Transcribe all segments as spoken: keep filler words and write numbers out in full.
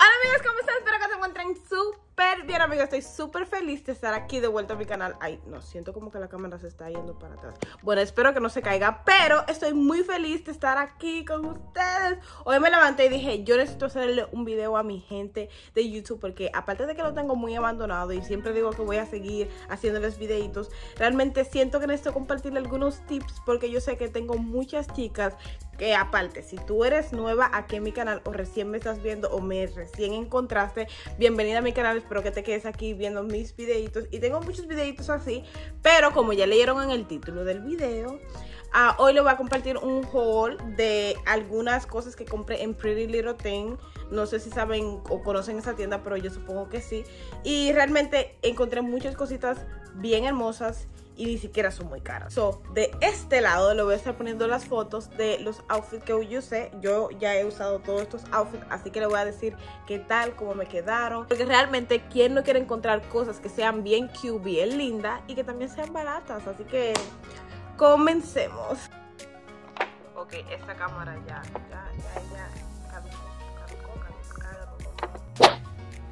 Hola amigos, ¿cómo están? Espero que se encuentren súper bien, amigos. Estoy súper feliz de estar aquí de vuelta a mi canal. Ay, no, siento como que la cámara se está yendo para atrás. Bueno, espero que no se caiga, pero estoy muy feliz de estar aquí con ustedes. Hoy me levanté y dije, yo necesito hacerle un video a mi gente de YouTube, porque aparte de que lo tengo muy abandonado y siempre digo que voy a seguir haciéndoles videitos, realmente siento que necesito compartirle algunos tips, porque yo sé que tengo muchas chicas que, aparte, si tú eres nueva aquí en mi canal o recién me estás viendo o me recién encontraste, bienvenida a mi canal. Espero que te quedes aquí viendo mis videitos, y tengo muchos videitos así, pero como ya leyeron en el título del video, uh, hoy les voy a compartir un haul de algunas cosas que compré en Pretty Little Thing. No sé si saben o conocen esa tienda, pero yo supongo que sí, y realmente encontré muchas cositas bien hermosas y ni siquiera son muy caras. So, de este lado le voy a estar poniendo las fotos de los outfits que yo usé. Yo ya he usado todos estos outfits, así que le voy a decir qué tal, cómo me quedaron, porque realmente quién no quiere encontrar cosas que sean bien cute, bien lindas y que también sean baratas. Así que comencemos. Ok, esta cámara ya, ya, ya, ya caducó, caducó, caducó, caducó.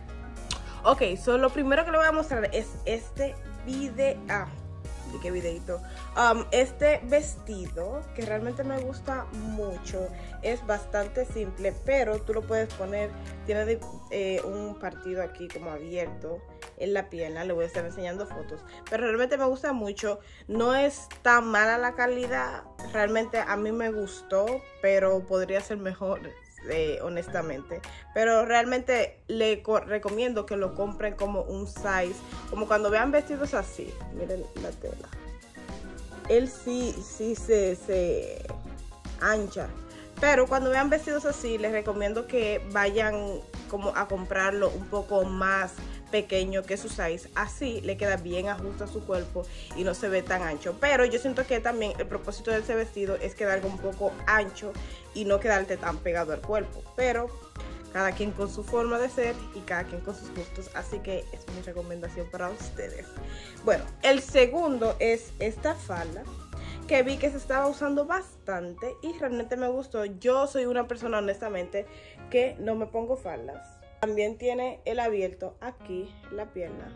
Ok, so lo primero que le voy a mostrar es este video. Ah, ¿de qué videito? Um, este vestido que realmente me gusta mucho. Es bastante simple, pero tú lo puedes poner. Tiene de, eh, un partido aquí como abierto en la pierna. Le voy a estar enseñando fotos, pero realmente me gusta mucho. No es tan mala la calidad. Realmente a mí me gustó, pero podría ser mejor. Eh, honestamente, pero realmente le recomiendo que lo compren como un size, como cuando vean vestidos así. Miren la tela, él sí, sí se, se ancha, pero cuando vean vestidos así les recomiendo que vayan como a comprarlo un poco más pequeño que su size. Así le queda bien ajusta a su cuerpo y no se ve tan ancho. Pero yo siento que también el propósito de ese vestido es quedar un poco ancho y no quedarte tan pegado al cuerpo. Pero cada quien con su forma de ser y cada quien con sus gustos, así que es mi recomendación para ustedes. Bueno, el segundo es esta falda que vi que se estaba usando bastante y realmente me gustó. Yo soy una persona, honestamente, que no me pongo faldas. También tiene el abierto aquí en la pierna.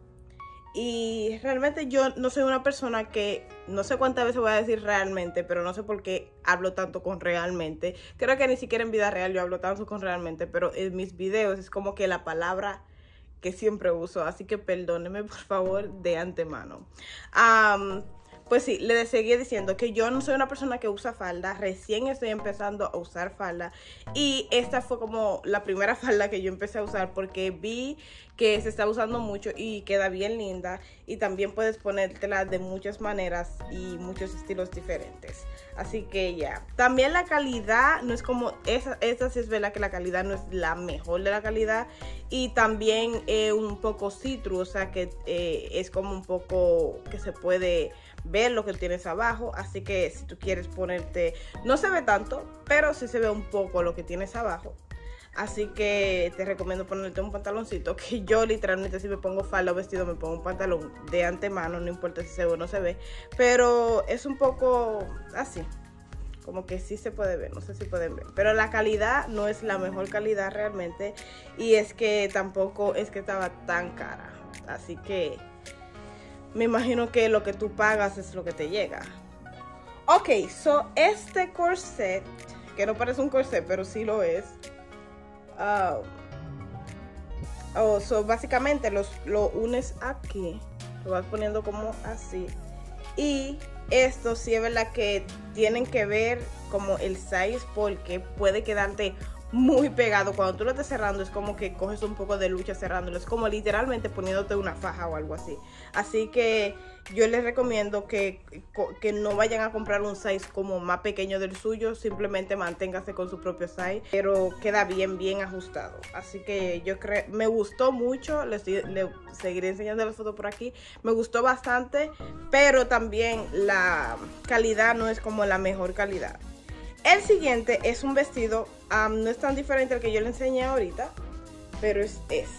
Y realmente yo no soy una persona que, no sé cuántas veces voy a decir realmente, pero no sé por qué hablo tanto con realmente. Creo que ni siquiera en vida real yo hablo tanto con realmente, pero en mis videos es como que la palabra que siempre uso. Así que perdónenme por favor de antemano. Um, Pues sí, le seguí diciendo que yo no soy una persona que usa falda. Recién estoy empezando a usar falda. Y esta fue como la primera falda que yo empecé a usar, porque vi que se está usando mucho y queda bien linda. Y también puedes ponértela de muchas maneras y muchos estilos diferentes. Así que ya. También la calidad no es como... Esa, esta sí es verdad que la calidad no es la mejor de la calidad. Y también eh, un poco see-through, o sea que eh, es como un poco que se puede ver lo que tienes abajo. Así que si tú quieres ponerte, no se ve tanto, pero sí se ve un poco lo que tienes abajo. Así que te recomiendo ponerte un pantaloncito, que yo literalmente si me pongo falda o vestido me pongo un pantalón de antemano, no importa si se ve o no se ve, pero es un poco así, como que sí se puede ver, no sé si pueden ver, pero la calidad no es la mejor calidad realmente, y es que tampoco es que estaba tan cara, así que me imagino que lo que tú pagas es lo que te llega. Ok, so este corset, que no parece un corset, pero sí lo es. Uh, oh, so básicamente los, lo unes aquí, lo vas poniendo como así. Y esto sí es verdad que tienen que ver como el size, porque puede quedarte muy pegado. Cuando tú lo estés cerrando es como que coges un poco de lucha cerrándolo. Es como literalmente poniéndote una faja o algo así. Así que yo les recomiendo que, que no vayan a comprar un size como más pequeño del suyo. Simplemente manténgase con su propio size, pero queda bien, bien ajustado. Así que yo creo, me gustó mucho. Les, les seguiré enseñando las fotos por aquí. Me gustó bastante, pero también la calidad no es como la mejor calidad. El siguiente es un vestido, um, no es tan diferente al que yo le enseñé ahorita, pero es este.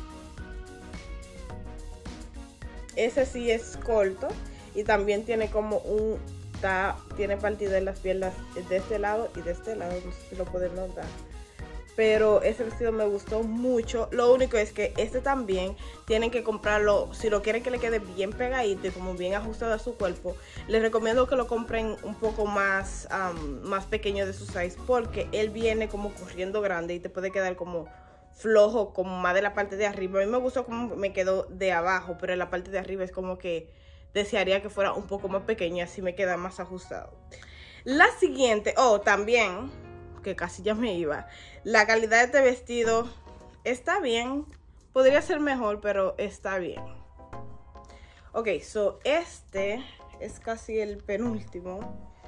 Ese sí es corto y también tiene como un, ta, tiene partida en las piernas de este lado y de este lado, no sé si lo pueden notar. pero ese vestido me gustó mucho. Lo único es que este también tienen que comprarlo, si lo quieren que le quede bien pegadito y como bien ajustado a su cuerpo, les recomiendo que lo compren un poco más, um, más pequeño de su size, porque él viene como corriendo grande y te puede quedar como flojo, como más de la parte de arriba. A mí me gustó como me quedó de abajo, pero en la parte de arriba es como que desearía que fuera un poco más pequeña, así me queda más ajustado. La siguiente, oh, también, que casi ya me iba, la calidad de este vestido está bien, podría ser mejor, pero está bien. Ok, so este es casi el penúltimo.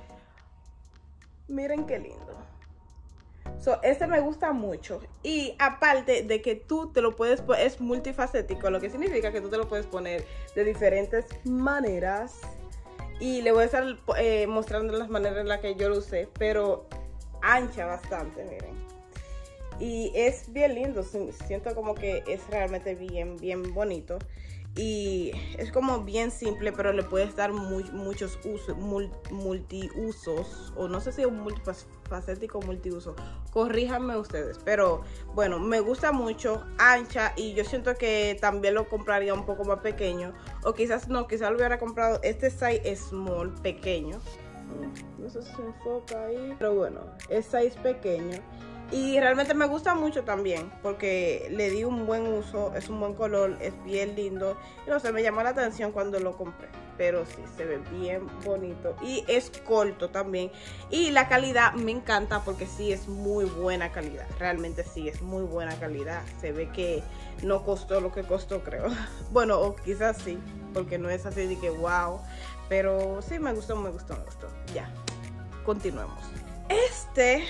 Miren qué lindo. So, este me gusta mucho. Y aparte de que tú te lo puedes poner, es multifacético, lo que significa que tú te lo puedes poner de diferentes maneras. Y le voy a estar eh, mostrando las maneras en las que yo lo usé, pero ancha bastante, miren. Y es bien lindo, siento como que es realmente bien, bien bonito. Y es como bien simple, pero le puedes dar muy, muchos usos, multiusos, o no sé si es un multifacético o multiuso, corríjanme ustedes, pero bueno, me gusta mucho, ancha, y yo siento que también lo compraría un poco más pequeño, o quizás no, quizás lo hubiera comprado este size small, pequeño, no sé si se enfoca ahí, pero bueno, es size pequeño. Y realmente me gusta mucho también porque le di un buen uso, es un buen color, es bien lindo. Y no sé, me llamó la atención cuando lo compré. Pero sí, se ve bien bonito. Y es corto también. Y la calidad me encanta porque sí es muy buena calidad. Realmente sí es muy buena calidad. Se ve que no costó lo que costó, creo. Bueno, o quizás sí, porque no es así de que wow. Pero sí me gustó, me gustó, me gustó. Ya, continuemos. Este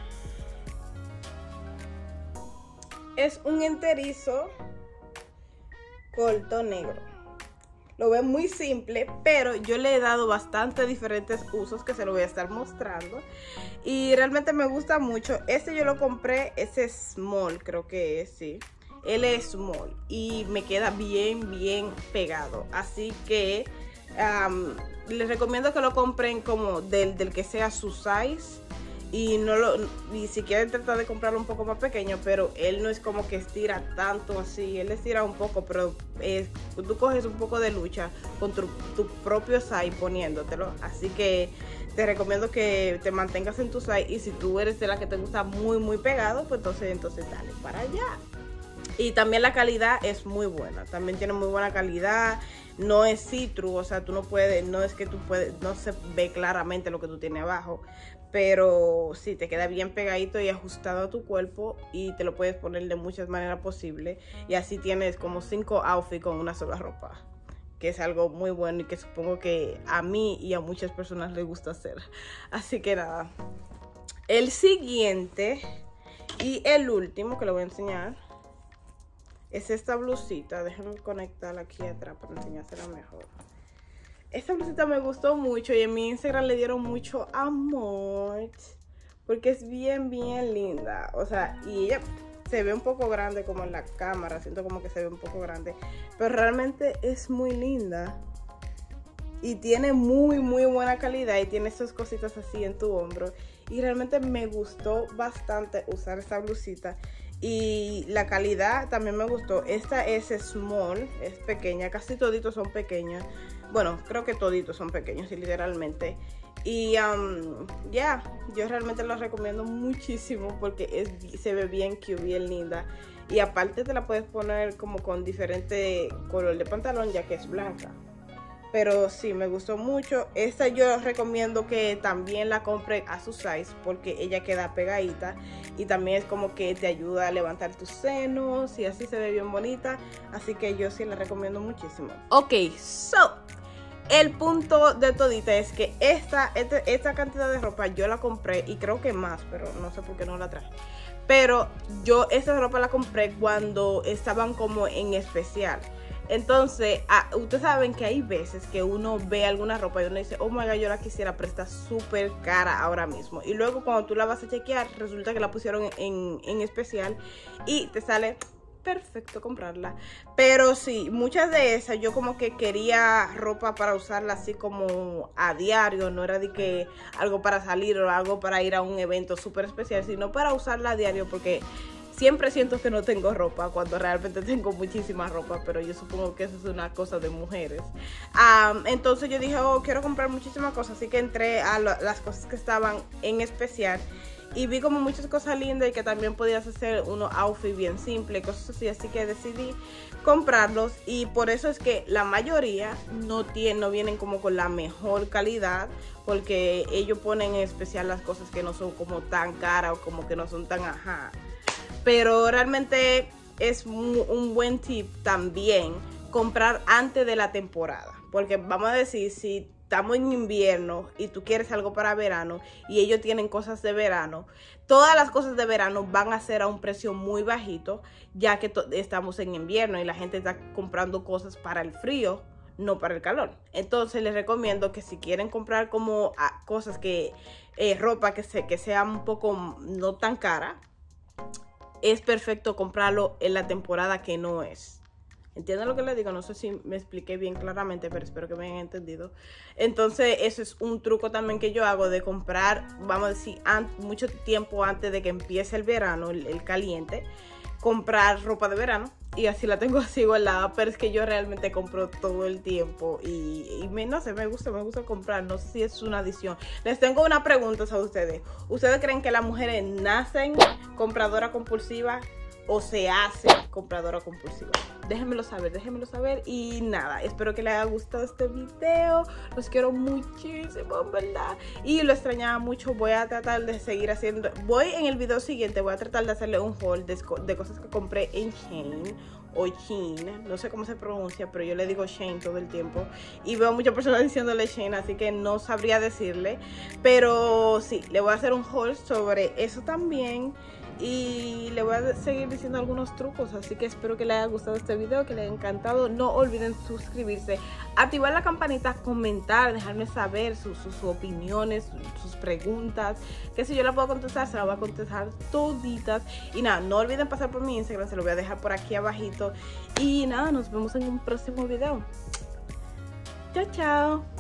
es un enterizo corto negro. Lo ven muy simple, pero yo le he dado bastante diferentes usos que se lo voy a estar mostrando. Y realmente me gusta mucho. Este yo lo compré, ese small creo que es, sí. Él es small y me queda bien, bien pegado. Así que um, les recomiendo que lo compren como del, del que sea su size. Y no lo, y si quieren tratar de comprarlo un poco más pequeño, pero él no es como que estira tanto así, él estira un poco, pero es, tú coges un poco de lucha con tu, tu propio size poniéndotelo, así que te recomiendo que te mantengas en tu size, y si tú eres de la que te gusta muy muy pegado, pues entonces, entonces dale para allá. Y también la calidad es muy buena, también tiene muy buena calidad, no es see-through, o sea, tú no puedes, no es que tú puedes, no se ve claramente lo que tú tienes abajo, pero sí, te queda bien pegadito y ajustado a tu cuerpo y te lo puedes poner de muchas maneras posibles, y así tienes como cinco outfits con una sola ropa, que es algo muy bueno y que supongo que a mí y a muchas personas les gusta hacer. Así que nada, el siguiente y el último que le voy a enseñar es esta blusita. Déjenme conectarla aquí atrás para enseñársela mejor. Esta blusita me gustó mucho y en mi Instagram le dieron mucho amor porque es bien, bien linda. O sea, y ella se ve un poco grande como en la cámara. Siento como que se ve un poco grande, pero realmente es muy linda. Y tiene muy, muy buena calidad y tiene esas cositas así en tu hombro. Y realmente me gustó bastante usar esta blusita. Y la calidad también me gustó. Esta es small, es pequeña, casi toditos son pequeños. Bueno, creo que toditos son pequeños, literalmente. Y um, ya, yeah, yo realmente lo recomiendo muchísimo porque es, se ve bien cute, bien linda. Y aparte te la puedes poner como con diferente color de pantalón, ya que es blanca. Pero sí, me gustó mucho. Esta yo recomiendo que también la compren a su size porque ella queda pegadita. Y también es como que te ayuda a levantar tus senos y así se ve bien bonita. Así que yo sí la recomiendo muchísimo. Ok, so, el punto de todita es que esta, esta, esta cantidad de ropa yo la compré y creo que más, pero no sé por qué no la traje. Pero yo esta ropa la compré cuando estaban como en especial. Entonces, ah, ustedes saben que hay veces que uno ve alguna ropa y uno dice, oh my god, yo la quisiera, pero está súper cara ahora mismo. Y luego cuando tú la vas a chequear, resulta que la pusieron en, en especial y te sale perfecto comprarla. Pero sí, muchas de esas yo como que quería ropa para usarla así como a diario, no era de que algo para salir o algo para ir a un evento súper especial, sino para usarla a diario, porque siempre siento que no tengo ropa cuando realmente tengo muchísima ropa, pero yo supongo que eso es una cosa de mujeres. Um, entonces yo dije, oh, quiero comprar muchísimas cosas, así que entré a lo, las cosas que estaban en especial y vi como muchas cosas lindas y que también podías hacer unos outfits bien simples, cosas así, así que decidí comprarlos y por eso es que la mayoría no, tienen, no vienen como con la mejor calidad, porque ellos ponen en especial las cosas que no son como tan caras o como que no son tan ajá. Pero realmente es un buen tip también comprar antes de la temporada, porque vamos a decir, si estamos en invierno y tú quieres algo para verano y ellos tienen cosas de verano, todas las cosas de verano van a ser a un precio muy bajito, ya que estamos en invierno y la gente está comprando cosas para el frío, no para el calor. Entonces les recomiendo que si quieren comprar como a, cosas que, eh, ropa que, se, que sea un poco no tan cara, es perfecto comprarlo en la temporada que no es. ¿Entienden lo que les digo? No sé si me expliqué bien claramente, pero espero que me hayan entendido. Entonces, eso es un truco también que yo hago de comprar, vamos a decir, mucho tiempo antes de que empiece el verano, el, el caliente, comprar ropa de verano. Y así la tengo así guardada, pero es que yo realmente compro todo el tiempo y, y me, no sé, me gusta, me gusta comprar, no sé si es una adición. Les tengo una pregunta a ustedes. ¿Ustedes creen que las mujeres nacen compradoras compulsivas o se hacen compradora compulsiva? Déjenmelo saber, déjenmelo saber. Y nada, espero que les haya gustado este video. Los quiero muchísimo, ¿verdad? Y lo extrañaba mucho. Voy a tratar de seguir haciendo, voy en el video siguiente, voy a tratar de hacerle un haul de, de cosas que compré en Shein o Shein, no sé cómo se pronuncia, pero yo le digo Shein todo el tiempo y veo muchas personas diciéndole Shein, así que no sabría decirle, pero sí, le voy a hacer un haul sobre eso también. Y le voy a seguir diciendo algunos trucos, así que espero que les haya gustado este video, que les haya encantado. No olviden suscribirse, activar la campanita, comentar, dejarme saber sus, sus, sus opiniones, sus preguntas, que si yo la puedo contestar, se la voy a contestar toditas. Y nada, no olviden pasar por mi Instagram, se lo voy a dejar por aquí abajito. Y nada, nos vemos en un próximo video. Chao, chao.